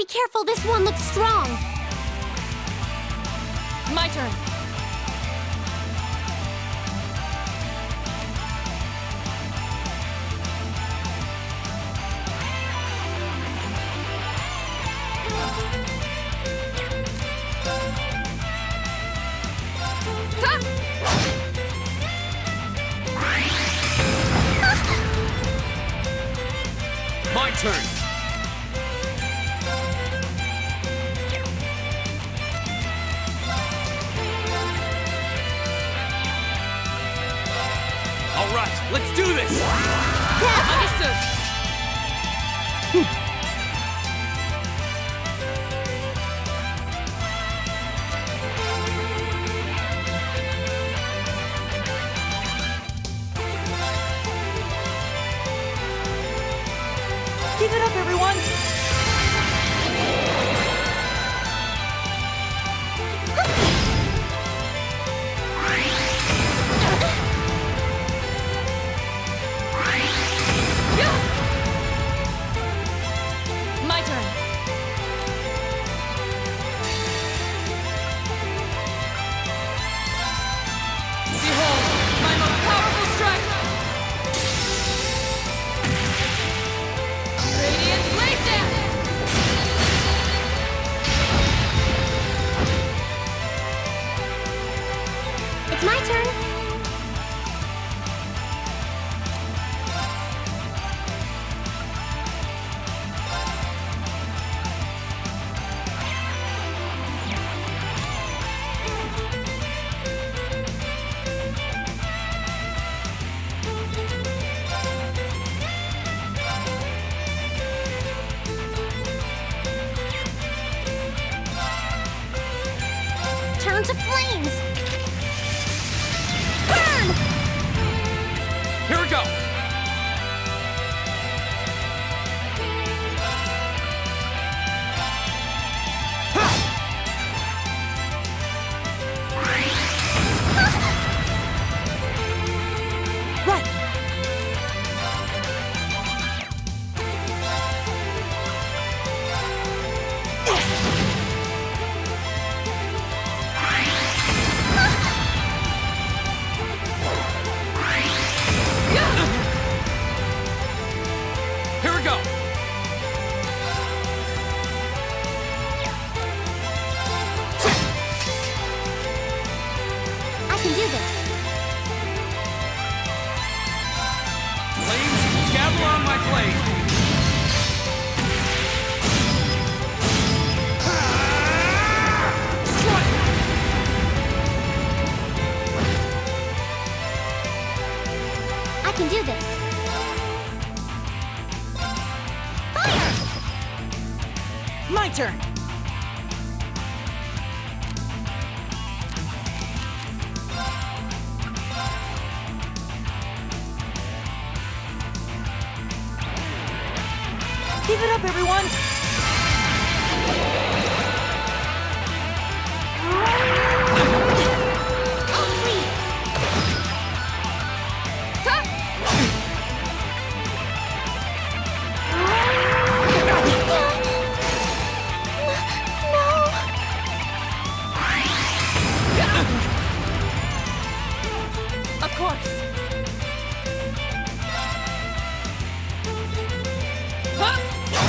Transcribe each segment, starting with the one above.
careful, this one looks strong. My turn. My turn. All right, let's do this. Understood. Keep it up, everyone! My turn. Behold, my most powerful strike! Radiant Blade Dance! It's my turn. Turn to flames! Burn! Here we go. Right! Here we go. I can do this. Flames, gather on my blade. I can do this. Fire! My turn! Keep it up, everyone! Oh, please! Of course. Huh?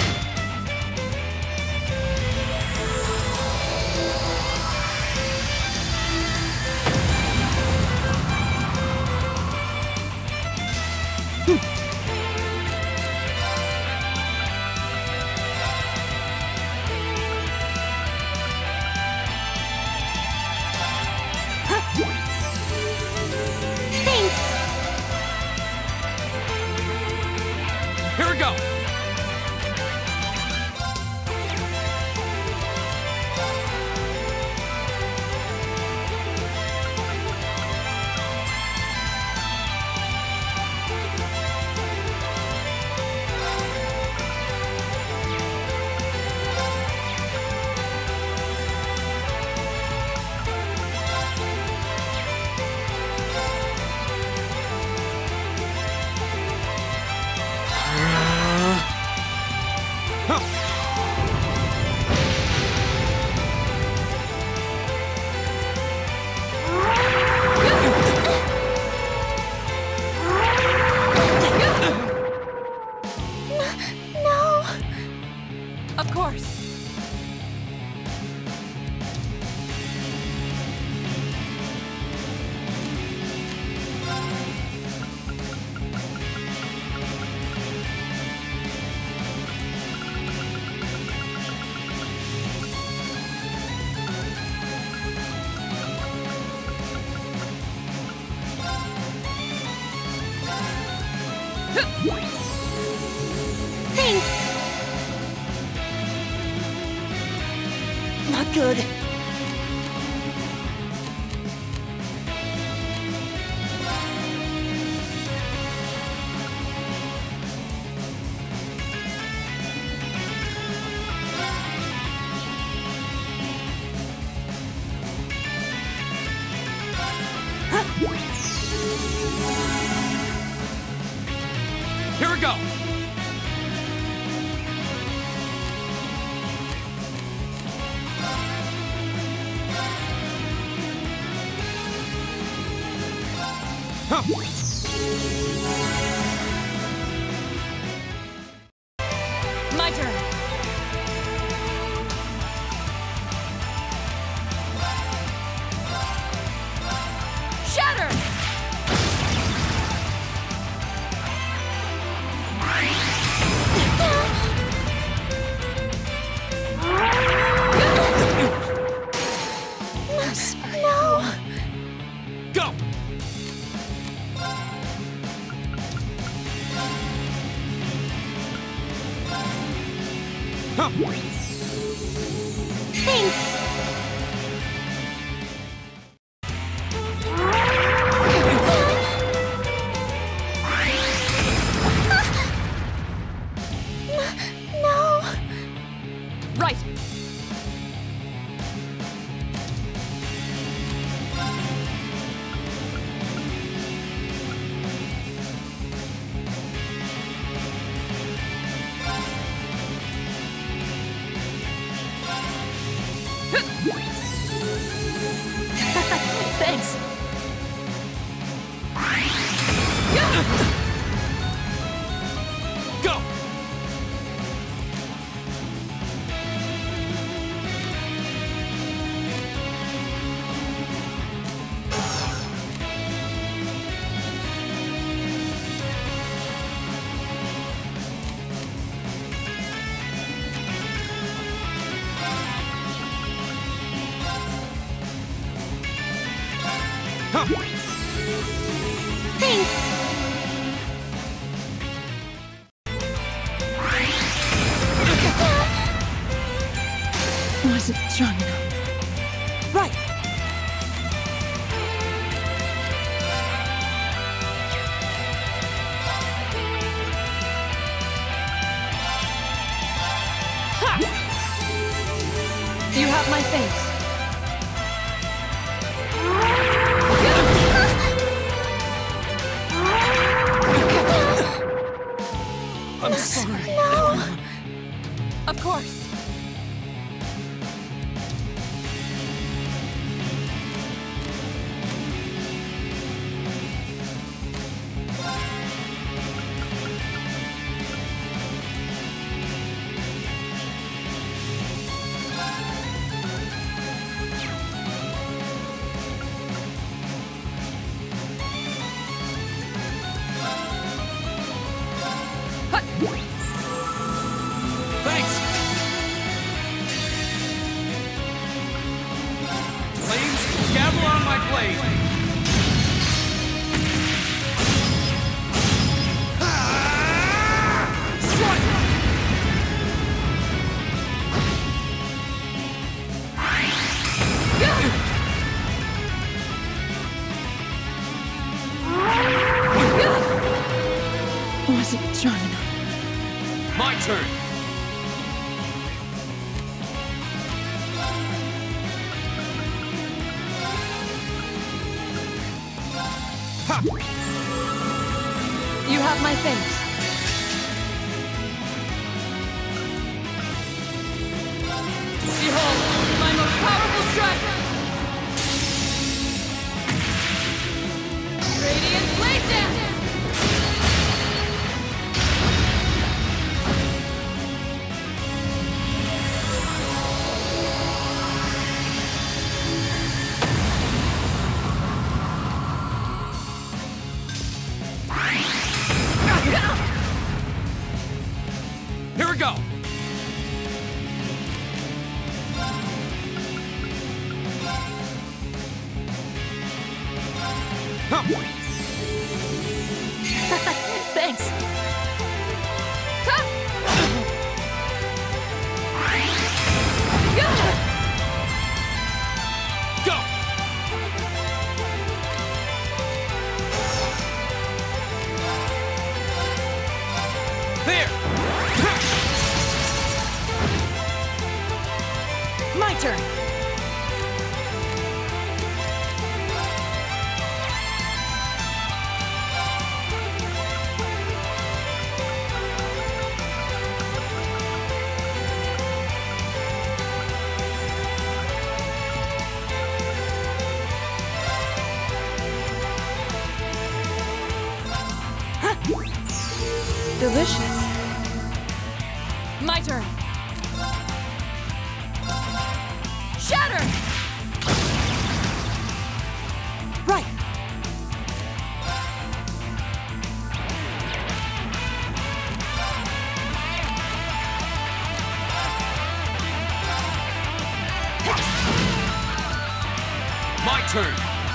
Thanks! Here we go. Thanks. Not good. Here we go! Huh. My turn. Shatter! No. Go! Huh. Thanks. No. Right. Thanks. Go! Huh. Thanks. Wasn't strong enough. Right. You have my thanks. I'm sorry. No. Of course. Thanks! Flames, gavel on my blade! Wasn't strong enough. My turn! Ha! You have my thanks. Behold, my most powerful strike! Radiant Blade Dance! Here we go! Huh. Thanks. Go! There! My turn. Delicious. My turn. Shatter! Right. My turn!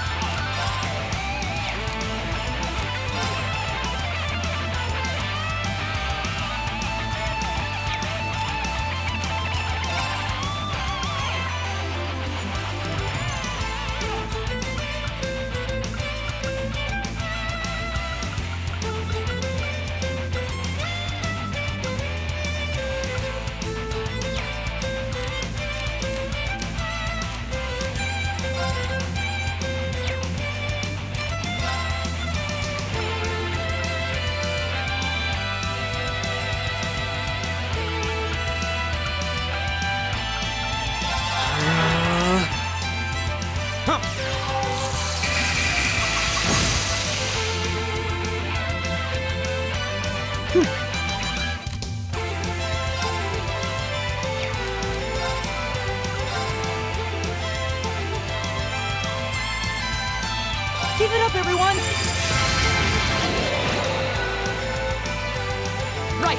Give it up, everyone! Right!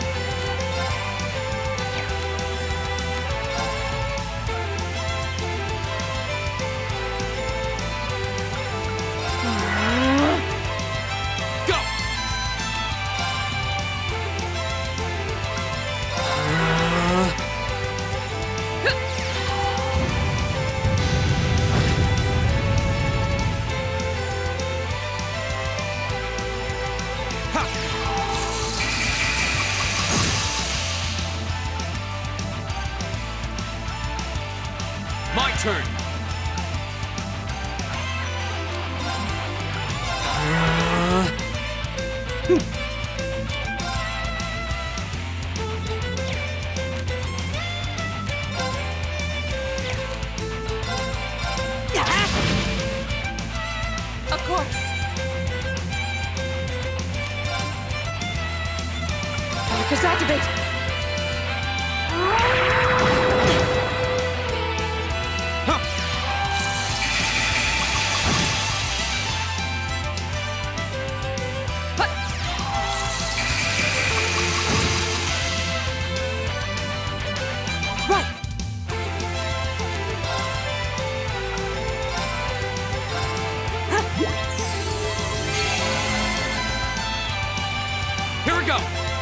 Go! My turn! Of course! Focus activate! Huh. Hut. Right! Here we go!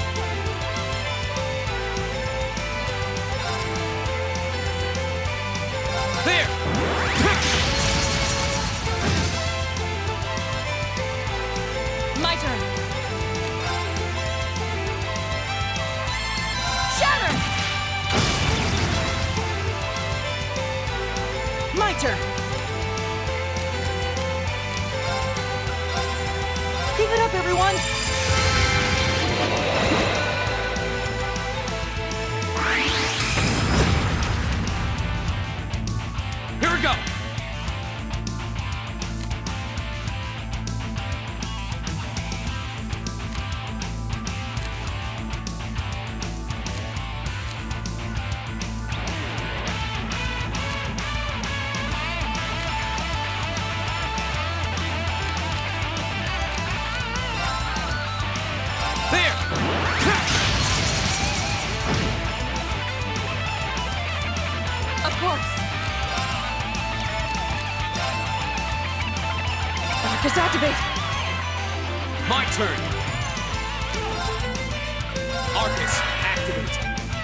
There! My turn! Shatter! My turn! Give it up, everyone! Here we go! There! Of course! Focus activate! My turn! Arcus, activate.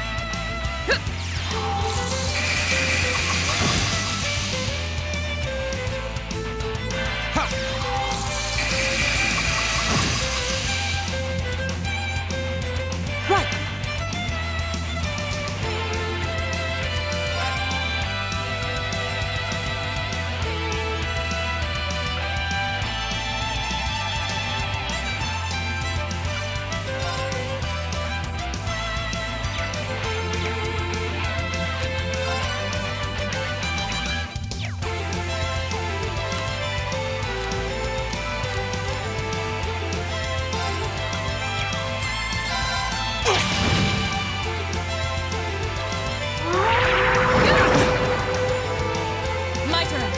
Ha! Right. My turn.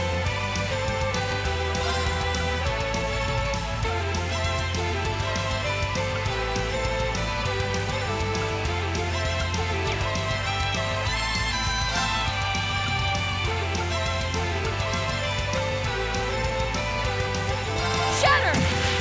Shatter!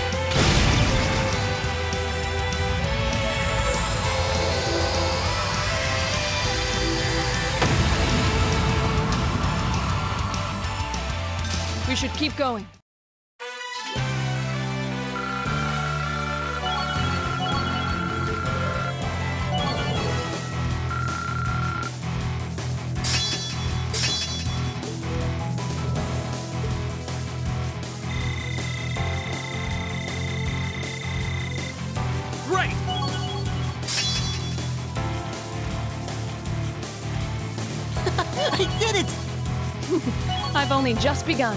We should keep going. Great! I did it! I've only just begun.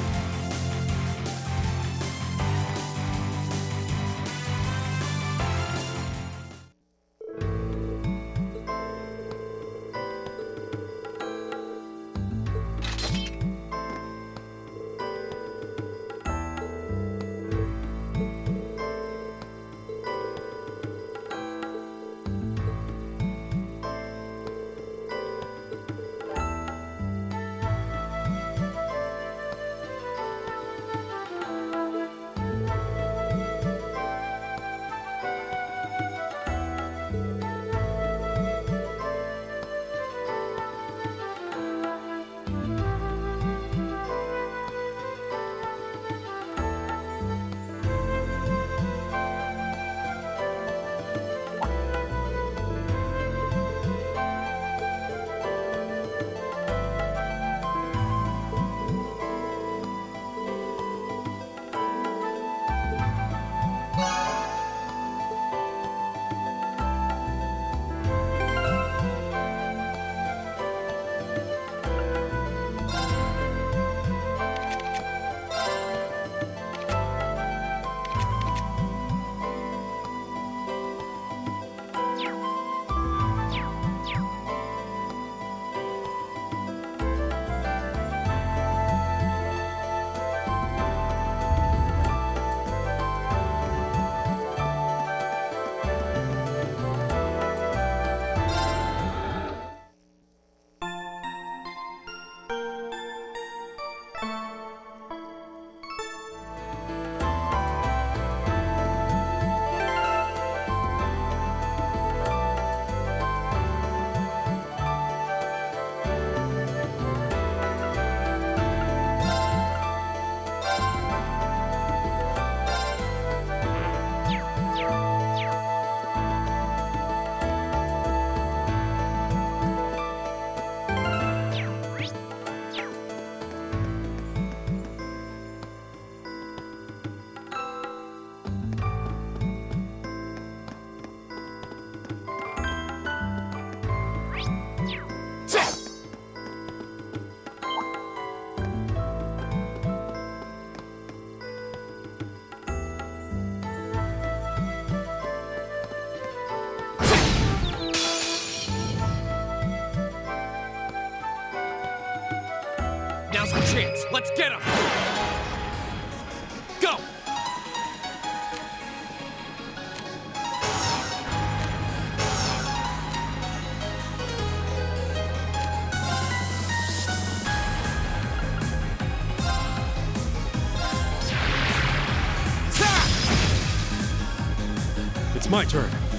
Now's our chance. Let's get him. Go. It's my turn.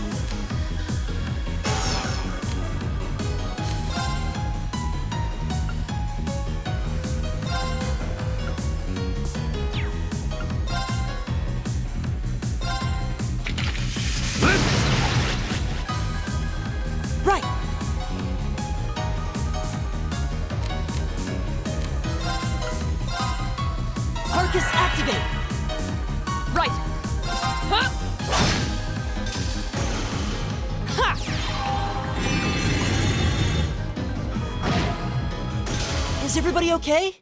Is everybody okay?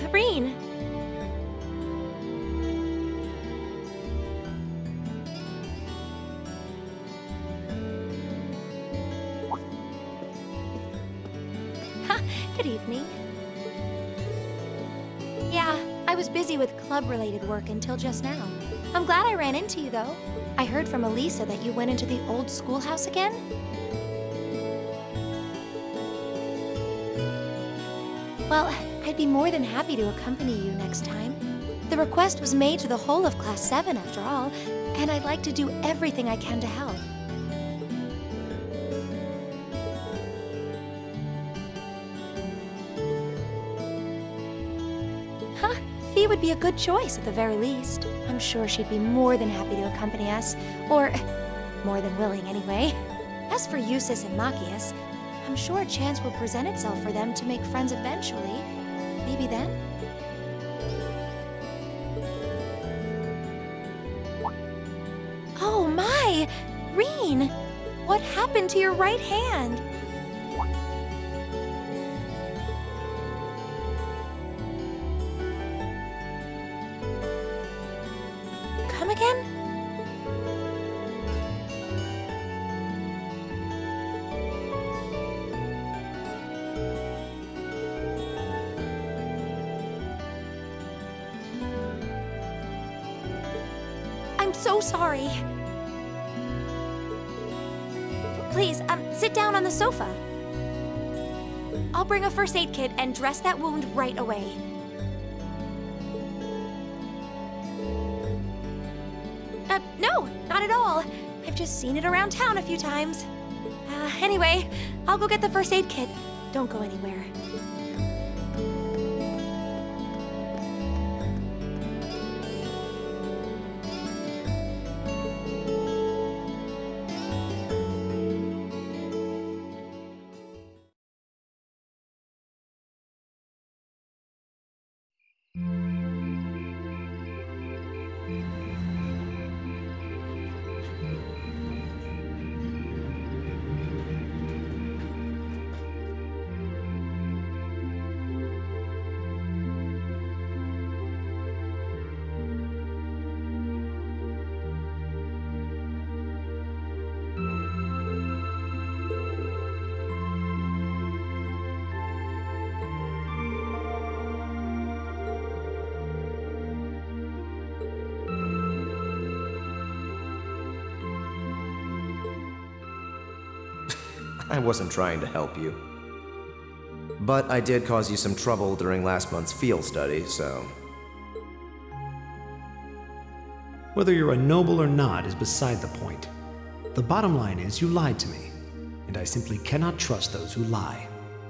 Reen. Good evening. Yeah, I was busy with club-related work until just now. I'm glad I ran into you, though. I heard from Elisa that you went into the old schoolhouse again. Well, I'd be more than happy to accompany you next time. The request was made to the whole of Class 7, after all, and I'd like to do everything I can to help. Fee would be a good choice at the very least. I'm sure she'd be more than happy to accompany us, or more than willing anyway. As for Eustace and Machias, I'm sure a chance will present itself for them to make friends eventually. Maybe then? Oh my! Reen! What happened to your right hand? Come again? I'm so sorry. Please, sit down on the sofa. I'll bring a first aid kit and dress that wound right away. No, not at all. I've just seen it around town a few times. Anyway, I'll go get the first aid kit. Don't go anywhere. I wasn't trying to help you. But I did cause you some trouble during last month's field study, so... Whether you're a noble or not is beside the point. The bottom line is you lied to me, and I simply cannot trust those who lie.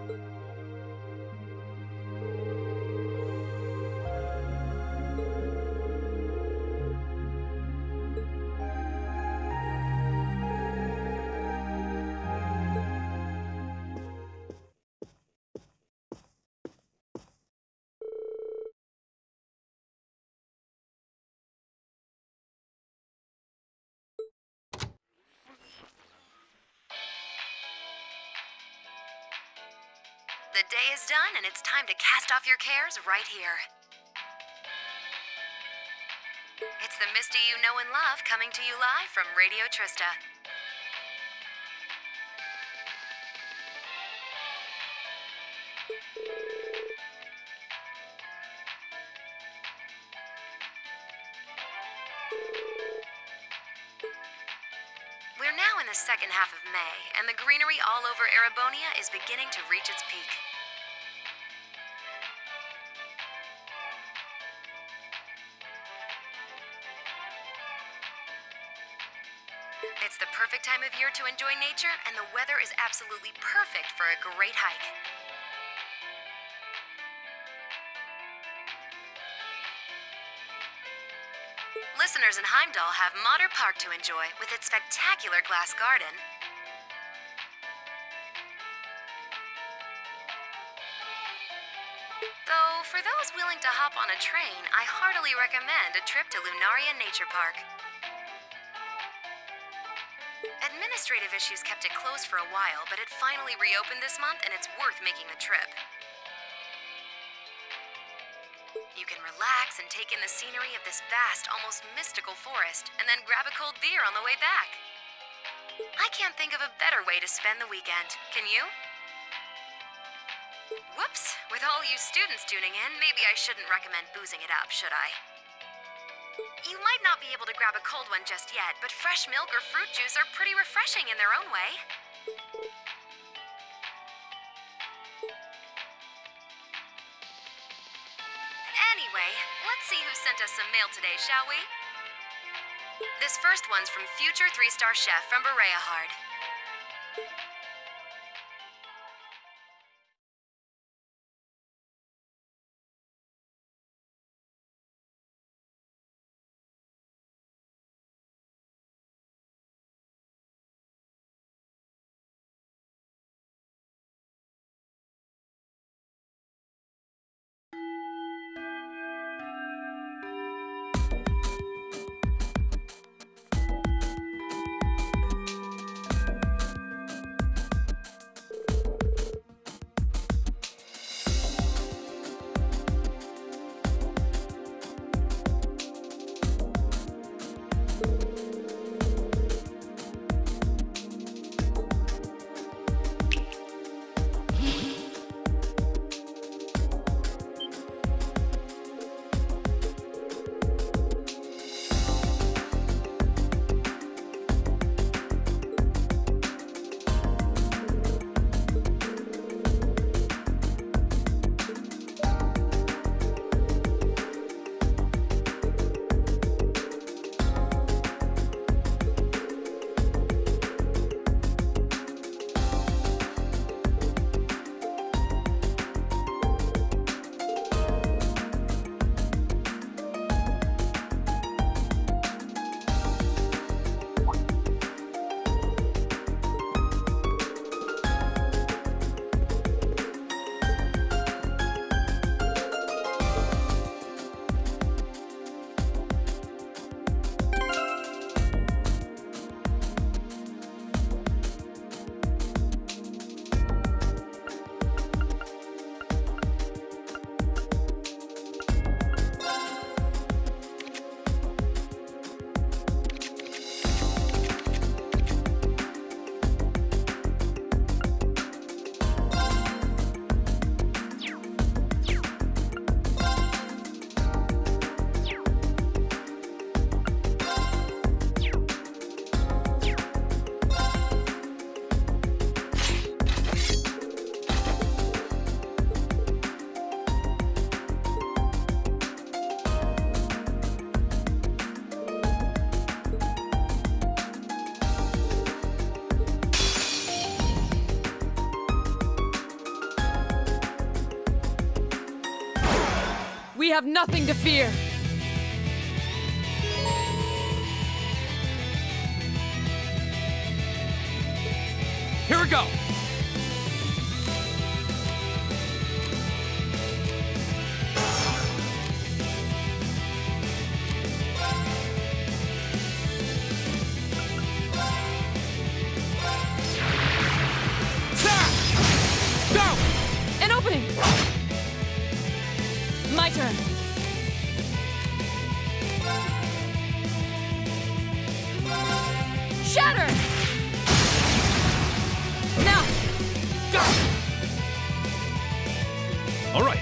The day is done, and it's time to cast off your cares right here. It's the Misty you know and love coming to you live from Radio Trista. We're now in the second half of May, and the greenery all over Erebonia is beginning to reach its peak. It's the perfect time of year to enjoy nature, and the weather is absolutely perfect for a great hike. Listeners in Heimdall have Modder Park to enjoy with its spectacular glass garden. Though, for those willing to hop on a train, I heartily recommend a trip to Lunaria Nature Park. Administrative issues kept it closed for a while, but it finally reopened this month, and it's worth making the trip. You can relax and take in the scenery of this vast, almost mystical forest, and then grab a cold beer on the way back. I can't think of a better way to spend the weekend, can you? Whoops, with all you students tuning in, maybe I shouldn't recommend boozing it up, should I? You might not be able to grab a cold one just yet, but fresh milk or fruit juice are pretty refreshing in their own way. Anyway, let's see who sent us some mail today, shall we? This first one's from future 3-star chef from Berea Hard. We have nothing to fear. Here we go! An opening! My turn. Shatter! Now! Go! All right.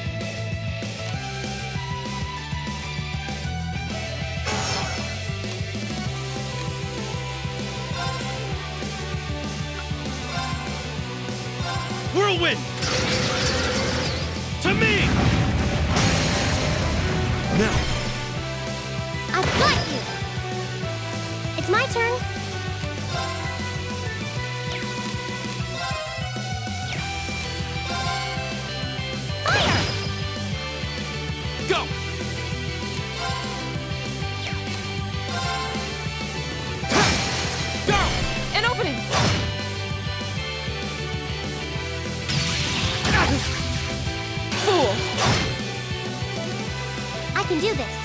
Whirlwind! To me! Now! I've got you! It's my turn. Fire! Go! Go! An opening! Fool! I can do this.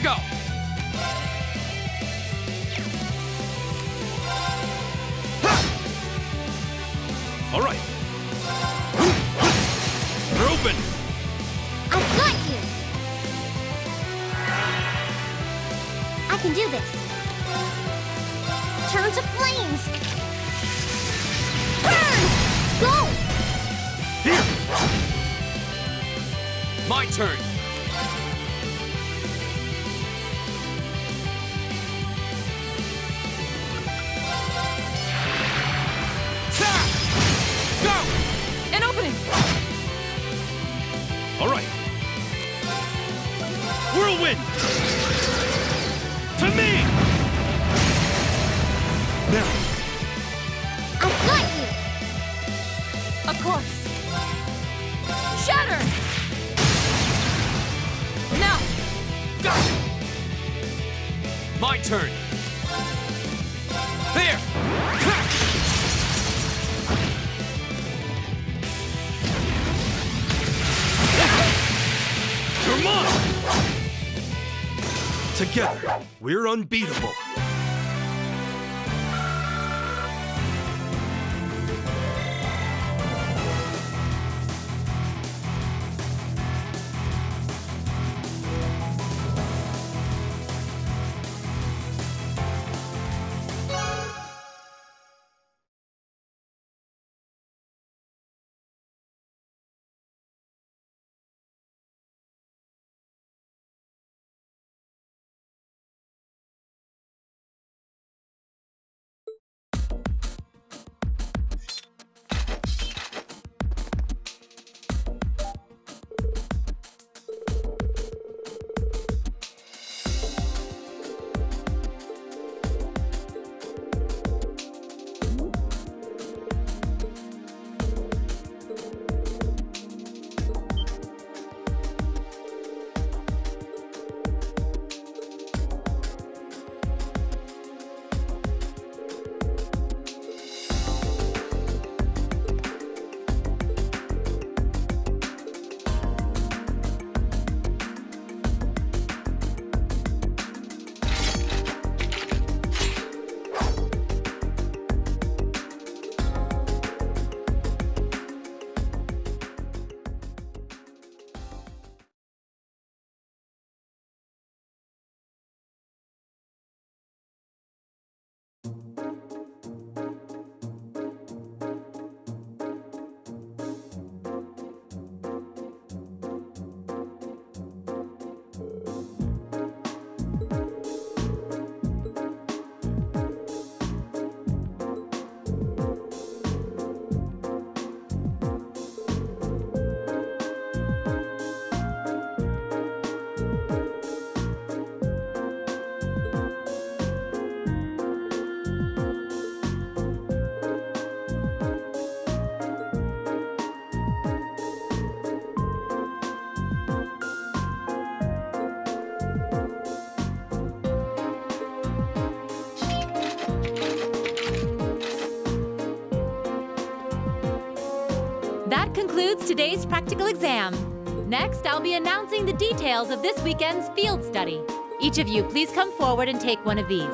Go! All right. We're open. I've got you! I can do this. Turn to flames! Burn! Go! Here! My turn. Go! An opening! All right. Whirlwind! To me! Now! I've got you! Of course! Shatter! Now! Go! My turn! There! You're mine! Together, we're unbeatable. That concludes today's practical exam. Next, I'll be announcing the details of this weekend's field study. Each of you, please come forward and take one of these.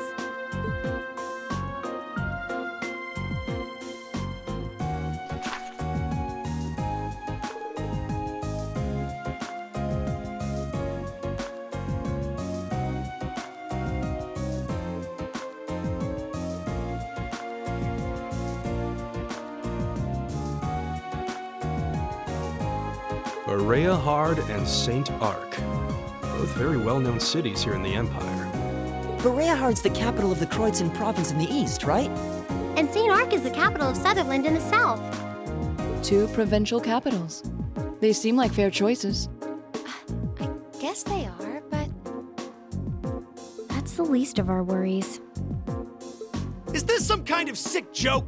Hard and Saint Arc. Both very well-known cities here in the Empire. Bereahard's the capital of the Kreutzen province in the east, right? And St. Arc is the capital of Sutherland in the south. Two provincial capitals. They seem like fair choices. I guess they are, but... That's the least of our worries. Is this some kind of sick joke?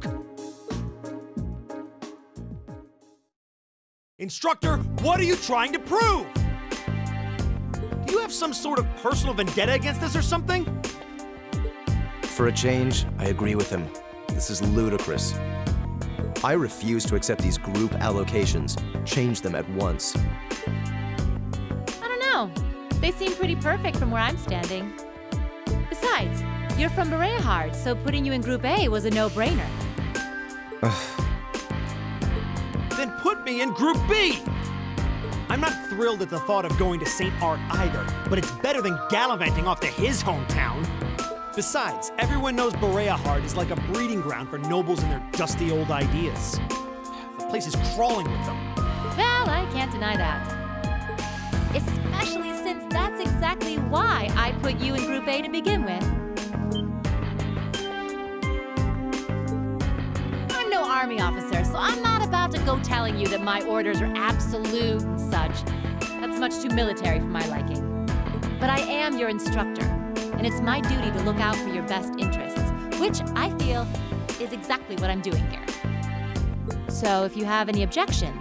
Instructor, what are you trying to prove? Do you have some sort of personal vendetta against us or something? For a change, I agree with him. This is ludicrous. I refuse to accept these group allocations. Change them at once. I don't know. They seem pretty perfect from where I'm standing. Besides, you're from Berea, so putting you in Group A was a no-brainer. Then put me in Group B! I'm not thrilled at the thought of going to St. Art either, but it's better than gallivanting off to his hometown. Besides, everyone knows Berea is like a breeding ground for nobles and their dusty old ideas. The place is crawling with them. Well, I can't deny that. Especially since that's exactly why I put you in Group A to begin with. I'm no army officer, so I'm not about to go telling you that my orders are absolute and such. That's much too military for my liking. But I am your instructor, and it's my duty to look out for your best interests, which I feel is exactly what I'm doing here. So if you have any objections,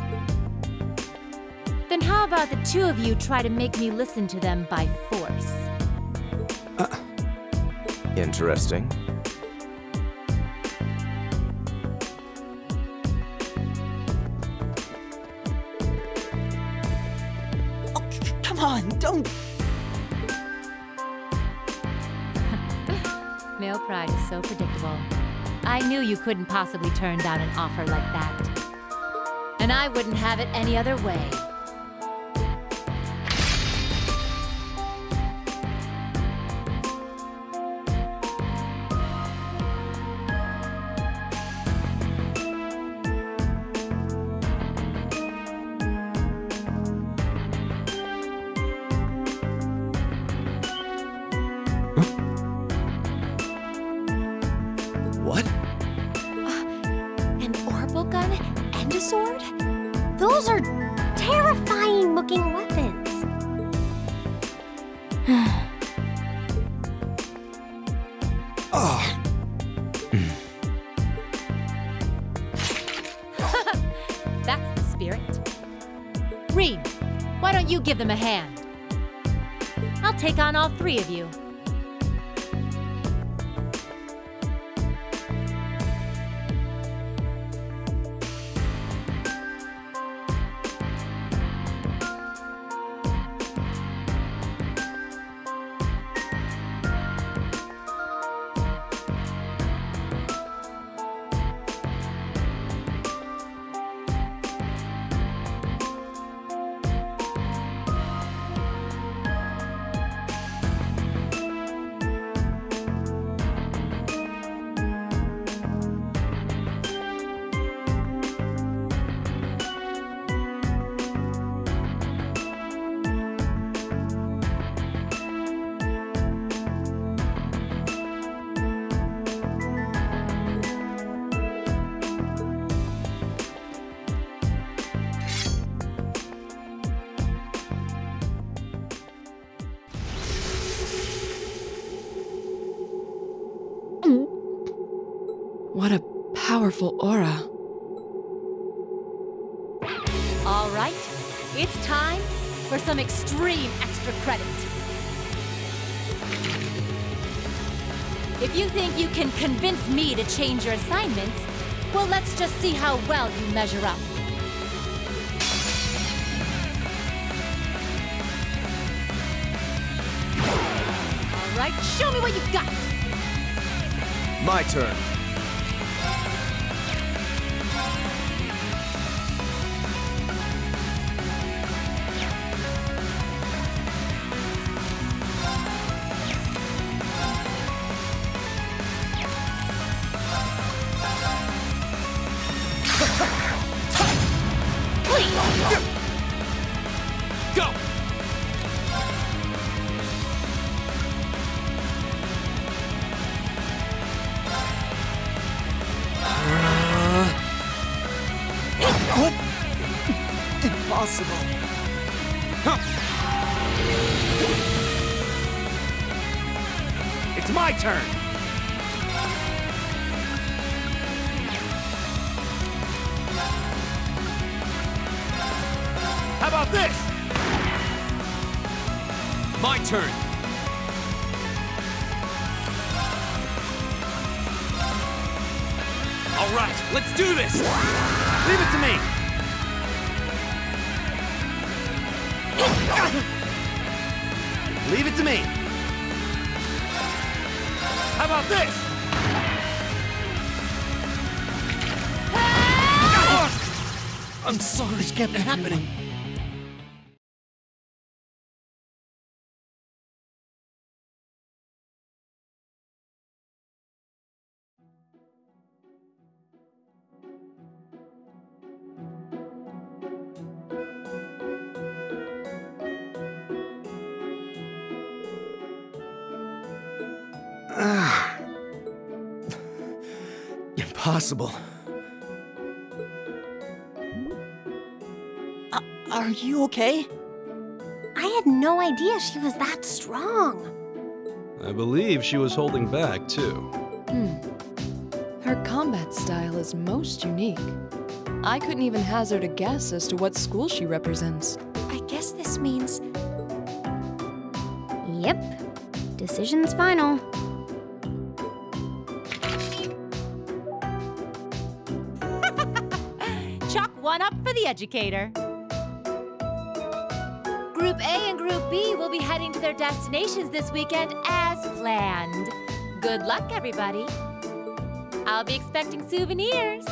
then how about the two of you try to make me listen to them by force? Interesting. Oh, come on, don't... Male pride is so predictable. I knew you couldn't possibly turn down an offer like that. And I wouldn't have it any other way. What? An orbital gun and a sword? Those are terrifying looking weapons. Oh. That's the spirit. Reed, why don't you give them a hand? I'll take on all three of you. What a powerful aura. All right, it's time for some extreme extra credit. If you think you can convince me to change your assignments, well, let's just see how well you measure up. All right, show me what you've got. My turn. Go! What? Impossible. It's my turn! How about this? My turn! All right, let's do this! Leave it to me! Leave it to me. How about this? I'm sorry. This can't be happening. Impossible. Are you okay? I had no idea she was that strong. I believe she was holding back, too. Her combat style is most unique. I couldn't even hazard a guess as to what school she represents. I guess this means... Yep. Decision's final. Chalk one up for the educator. Group A and Group B will be heading to their destinations this weekend as planned. Good luck, everybody. I'll be expecting souvenirs.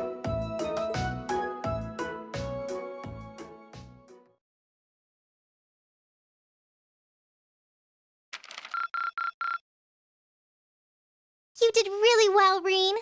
You did really well, Reen.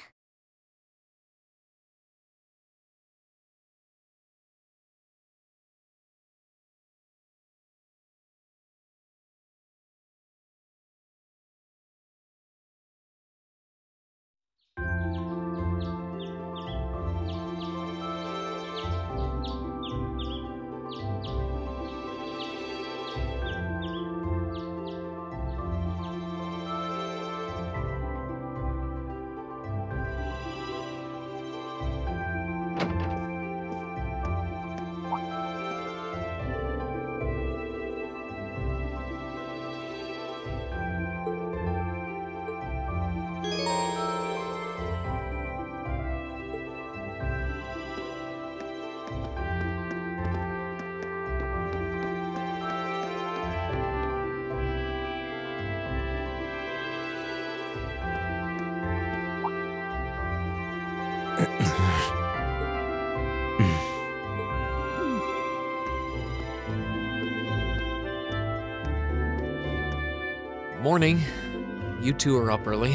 Morning. You two are up early.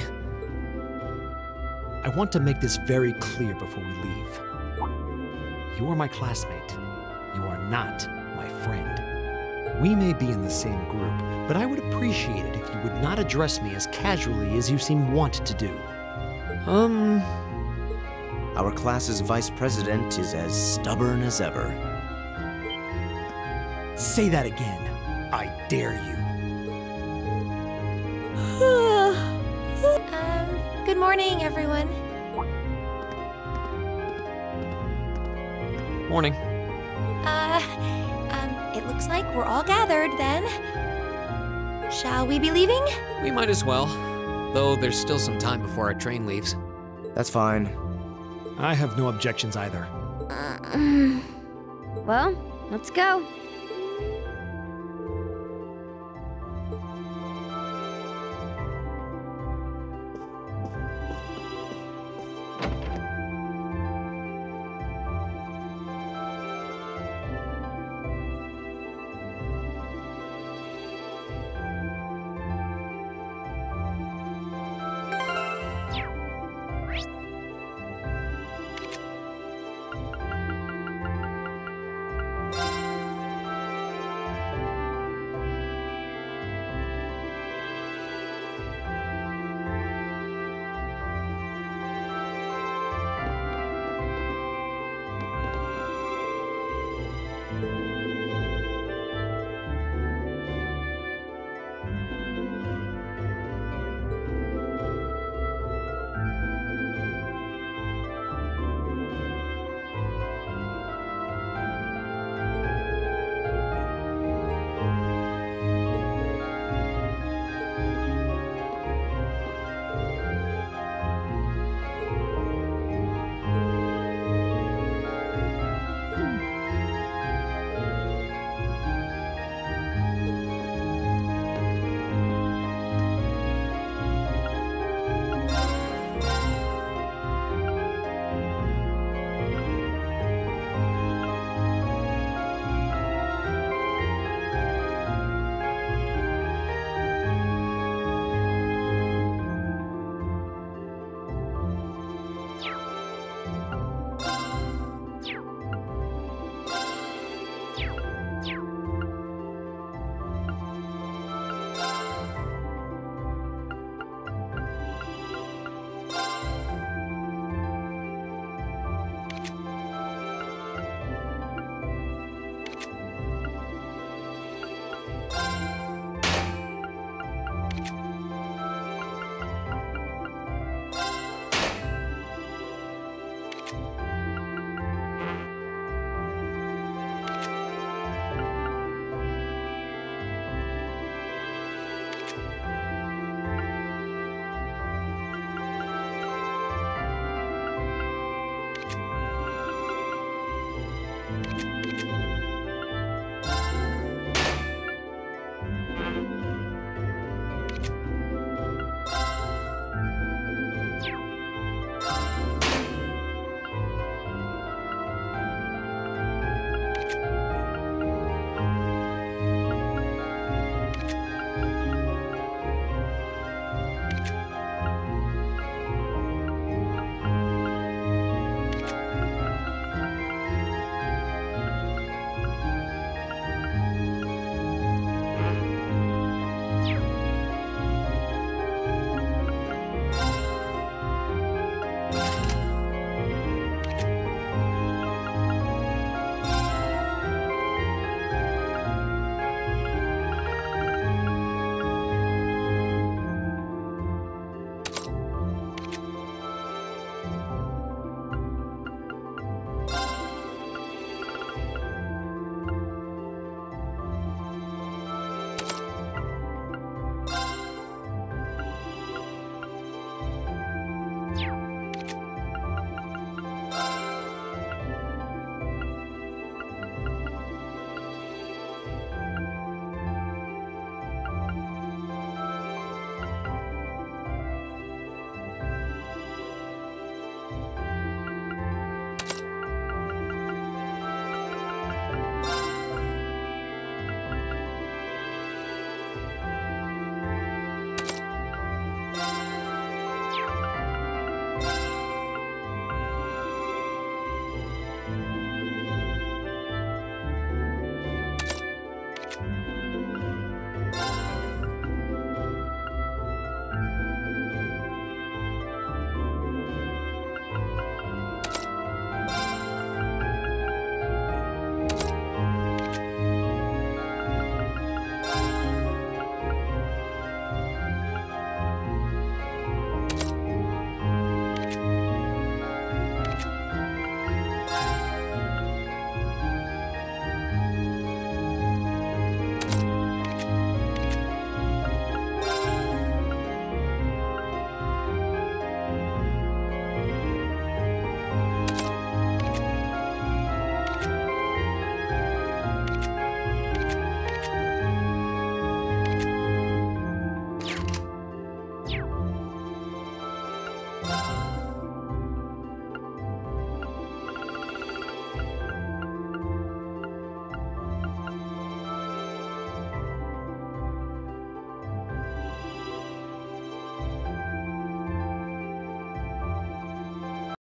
I want to make this very clear before we leave. You are my classmate. You are not my friend. We may be in the same group, but I would appreciate it if you would not address me as casually as you seem wanted to do. Our class's vice president is as stubborn as ever. Say that again. I dare you. Good morning, everyone. Morning. It looks like we're all gathered then. Shall we be leaving? We might as well, though there's still some time before our train leaves. That's fine. I have no objections either. Well, let's go.